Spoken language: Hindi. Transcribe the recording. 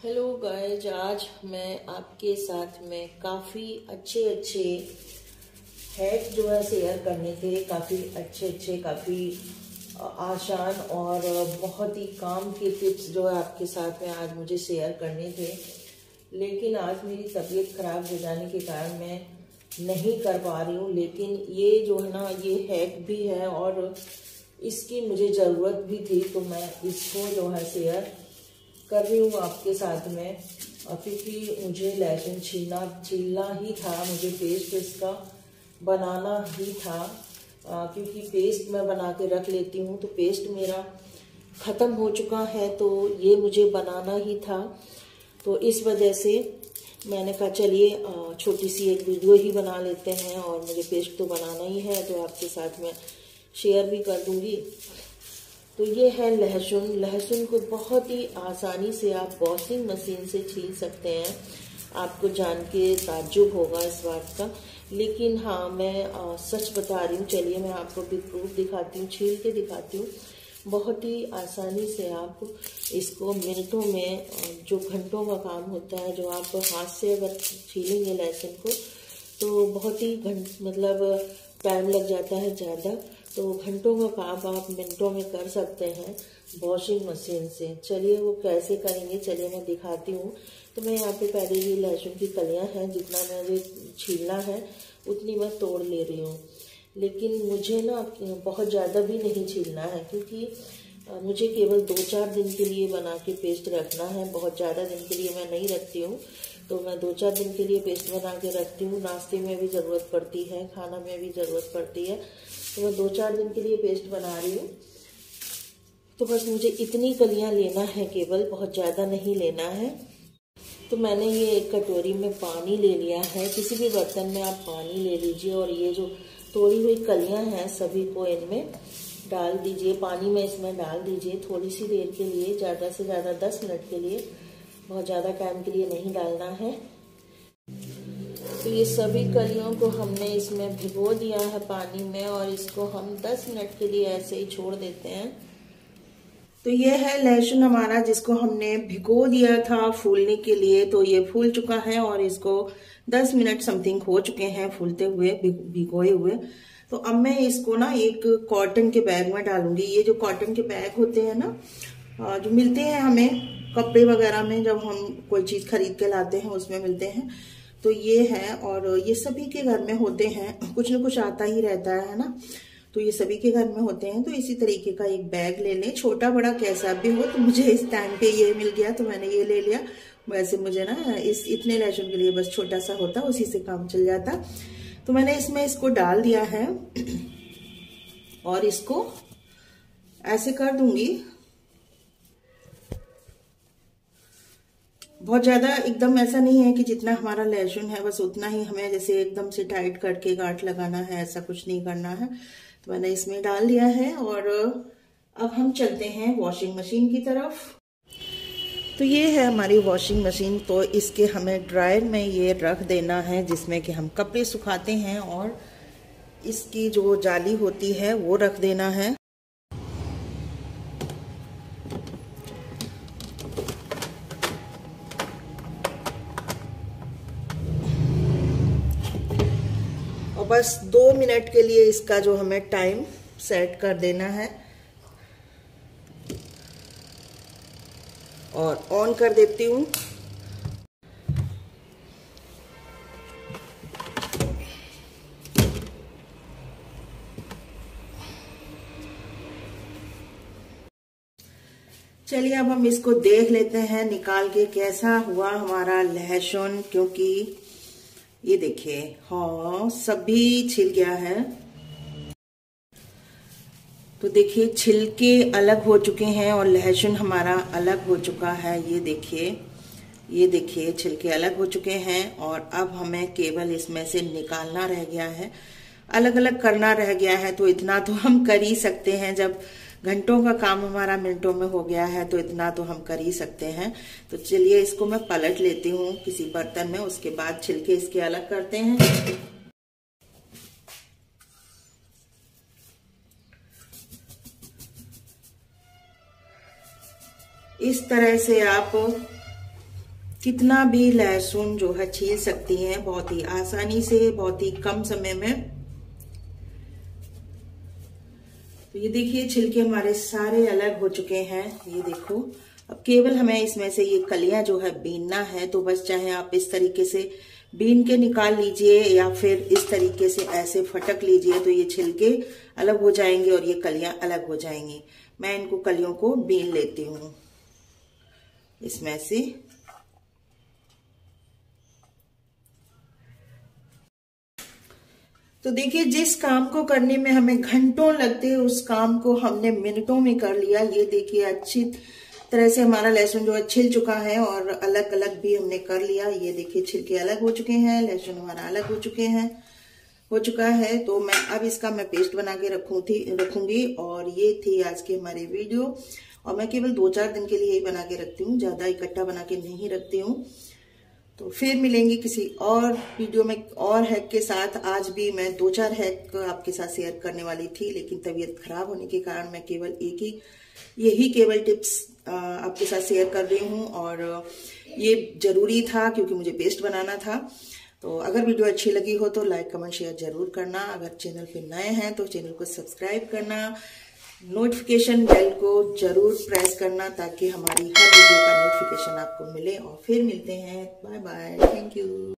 हेलो गाइज, आज मैं आपके साथ में काफ़ी अच्छे हैक जो है शेयर करने थे। काफ़ी अच्छे काफ़ी आसान और बहुत ही काम के टिप्स जो है आपके साथ में आज मुझे शेयर करने थे, लेकिन आज मेरी तबीयत खराब हो जाने के कारण मैं नहीं कर पा रही हूँ। लेकिन ये जो है ना, ये हैक भी है और इसकी मुझे ज़रूरत भी थी, तो मैं इसको जो है शेयर कर रही हूँ आपके साथ में। क्योंकि मुझे लहसुन छीलना ही था, मुझे पेस्ट इसका बनाना ही था। क्योंकि पेस्ट मैं बना के रख लेती हूँ, तो पेस्ट मेरा ख़त्म हो चुका है, तो ये मुझे बनाना ही था। तो इस वजह से मैंने कहा चलिए छोटी सी एक वीडियो ही बना लेते हैं, और मुझे पेस्ट तो बनाना ही है, तो आपके साथ में शेयर भी कर दूँगी। तो ये है लहसुन को बहुत ही आसानी से आप वॉशिंग मशीन से छील सकते हैं। आपको जान के ताज्जुब होगा इस बात का, लेकिन हाँ, मैं सच बता रही हूँ। चलिए मैं आपको भी प्रूफ दिखाती हूँ, छील के दिखाती हूँ। बहुत ही आसानी से आप इसको मिनटों में, जो घंटों का काम होता है, जो आप हाथ से अगर छीलेंगे लहसुन को तो बहुत ही मतलब टाइम लग जाता है ज़्यादा, तो घंटों का काम आप मिनटों में कर सकते हैं वॉशिंग मशीन से। चलिए वो कैसे करेंगे, चलिए मैं दिखाती हूँ। तो मैं यहाँ पे पहले ये लहसुन की कलियाँ हैं, जितना मुझे छीलना है उतनी मैं तोड़ ले रही हूँ। लेकिन मुझे ना बहुत ज़्यादा भी नहीं छीलना है, क्योंकि मुझे केवल 2-4 दिन के लिए बना के पेस्ट रखना है। बहुत ज़्यादा दिन के लिए मैं नहीं रखती हूँ, तो मैं 2-4 दिन के लिए पेस्ट बना के रखती हूँ। नाश्ते में भी ज़रूरत पड़ती है, खाना में भी ज़रूरत पड़ती है, तो मैं 2-4 दिन के लिए पेस्ट बना रही हूँ। तो बस मुझे इतनी कलियाँ लेना है केवल, बहुत ज़्यादा नहीं लेना है। तो मैंने ये एक कटोरी में पानी ले लिया है। किसी भी बर्तन में आप पानी ले लीजिए, और ये जो तोड़ी हुई कलियाँ हैं सभी को इनमें डाल दीजिए। पानी में इसमें डाल दीजिए थोड़ी सी देर के लिए, ज़्यादा से ज़्यादा 10 मिनट के लिए, बहुत ज़्यादा टाइम के लिए नहीं डालना है। तो ये सभी कलियों को हमने इसमें भिगो दिया है पानी में, और इसको हम 10 मिनट के लिए ऐसे ही छोड़ देते हैं। तो ये है लहसुन हमारा, जिसको हमने भिगो दिया था फूलने के लिए। तो ये फूल चुका है, और इसको 10 मिनट समथिंग हो चुके हैं फूलते हुए, भिगोए हुए। तो अब मैं इसको ना एक कॉटन के बैग में डालूंगी। ये जो कॉटन के बैग होते हैं ना, जो मिलते हैं हमें कपड़े वगैरह में, जब हम कोई चीज खरीद के लाते हैं उसमें मिलते हैं, तो ये है। और ये सभी के घर में होते हैं, कुछ न कुछ आता ही रहता है ना, तो ये सभी के घर में होते हैं। तो इसी तरीके का एक बैग ले लें, छोटा बड़ा कैसा भी हो। तो मुझे इस टाइम पे ये मिल गया, तो मैंने ये ले लिया। वैसे मुझे ना इतने लहसुन के लिए बस छोटा सा होता, उसी से काम चल जाता। तो मैंने इसको डाल दिया है, और इसको ऐसे कर दूंगी। बहुत ज्यादा एकदम ऐसा नहीं है कि जितना हमारा लहसुन है बस उतना ही हमें जैसे एकदम से टाइट करके गांठ लगाना है, ऐसा कुछ नहीं करना है। तो मैंने इसमें डाल दिया है, और अब हम चलते हैं वॉशिंग मशीन की तरफ। तो ये है हमारी वॉशिंग मशीन। तो इसके हमें ड्रायर में ये रख देना है, जिसमें कि हम कपड़े सुखाते हैं, और इसकी जो जाली होती है वो रख देना है। और बस 2 मिनट के लिए इसका जो हमें टाइम सेट कर देना है, और ऑन कर देती हूँ। चलिए अब हम इसको देख लेते हैं निकाल के कैसा हुआ हमारा लहसुन, क्योंकि ये देखिए, हाँ सभी छिल गया है। तो देखिए छिलके अलग हो चुके हैं, और लहसुन हमारा अलग हो चुका है। ये देखिए छिलके अलग हो चुके हैं, और अब हमें केवल इसमें से निकालना रह गया है, अलग अलग करना रह गया है। तो इतना तो हम कर ही सकते हैं, जब घंटों का काम हमारा मिनटों में हो गया है, तो इतना तो हम कर ही सकते हैं। तो चलिए इसको मैं पलट लेती हूँ किसी बर्तन में, उसके बाद छिलके इसके अलग करते हैं। इस तरह से आप कितना भी लहसुन जो है छील सकती हैं, बहुत ही आसानी से, बहुत ही कम समय में। तो ये देखिए छिलके हमारे सारे अलग हो चुके हैं, ये देखो। अब केवल हमें इसमें से ये कलियां जो है बीनना है। तो बस चाहे आप इस तरीके से बीन के निकाल लीजिए या फिर इस तरीके से ऐसे फटक लीजिए, तो ये छिलके अलग हो जाएंगे और ये कलियां अलग हो जाएंगी। मैं इनको कलियों को बीन लेती हूँ इसमें से। तो देखिए जिस काम को करने में हमें घंटों लगते हैं, उस काम को हमने मिनटों में कर लिया। ये देखिए अच्छी तरह से हमारा लहसुन जो है छिल चुका है और अलग अलग भी हमने कर लिया। ये देखिए छिलके अलग हो चुके हैं, लहसुन हमारा अलग हो चुका है। तो मैं अब इसका पेस्ट बना के रखूंगी। और ये थी आज की हमारी वीडियो। और मैं केवल 2-4 दिन के लिए ही बना के रखती हूँ, ज्यादा इकट्ठा बना के नहीं रखती हूँ। तो फिर मिलेंगे किसी और वीडियो में और हैक के साथ। आज भी मैं 2-4 हैक आपके साथ शेयर करने वाली थी, लेकिन तबीयत खराब होने के कारण मैं केवल यही केवल टिप्स आपके साथ शेयर कर रही हूँ। और ये जरूरी था क्योंकि मुझे पेस्ट बनाना था। तो अगर वीडियो अच्छी लगी हो तो लाइक कमेंट शेयर जरूर करना। अगर चैनल पे नए हैं तो चैनल को सब्सक्राइब करना, नोटिफिकेशन बेल को जरूर प्रेस करना ताकि हमारी हर वीडियो का नोटिफिकेशन आपको मिले। और फिर मिलते हैं, बाय बाय, थैंक यू।